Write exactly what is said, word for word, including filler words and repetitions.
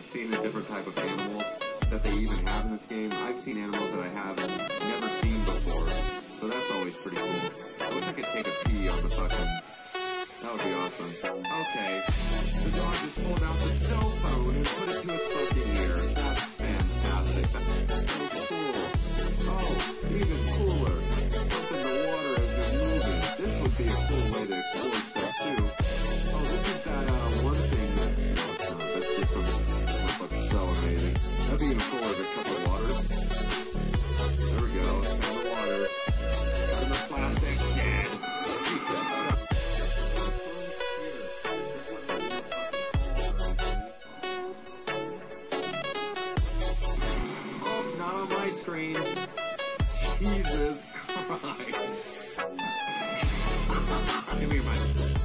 and seeing the different type of animals that they even have in this game. I've seen animals that I haven't never seen before, so that's always pretty cool. I wish I could take a pee on the fucking... That would be awesome. Okay, the dog just pulled out the cell phone and put it to its fucking ear. That's fantastic. That's so cool. Oh, even cooler. Up in the water as you're moving. This would be a cool way to explore stuff too. Oh, this is that uh, one thing that... No, it's not. That's just something that looks so amazing. That'd be even cooler as a cup of water. There we go. Cup of water. Out of the plastic. Dead. Oh, not on my screen. Jesus Christ. Give me your mic.